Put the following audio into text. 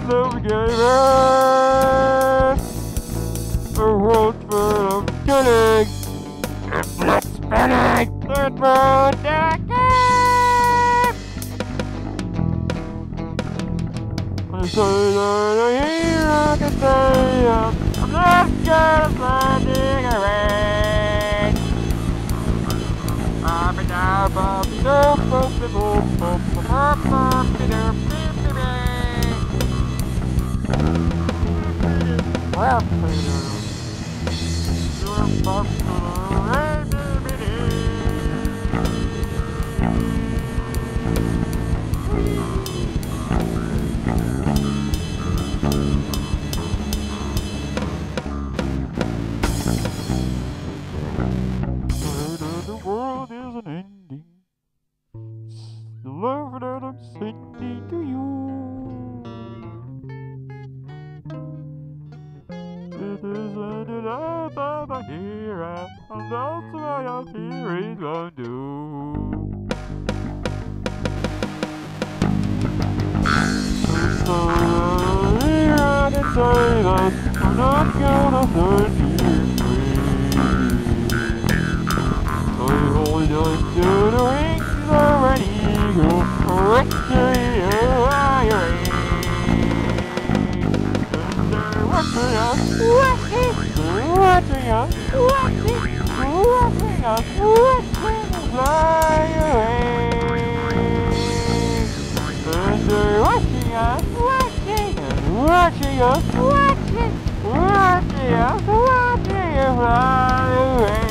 slowly getting red. A world full of killing and blood spilling. That road that I say that a hero can say I'm not scared of finding a ring. Bobby down, Bobby down, Bobby down, Bobby down, Bobby down, the world is an ending. The love that I'm sending to you. It isn't the love of a hero, and that's why I'm here is gonna do. So here I can say that I'm not gonna set you free. So you hold on to the wings of an eagle, victory you're watching us, fly away. And they're watching us, watching us fly away.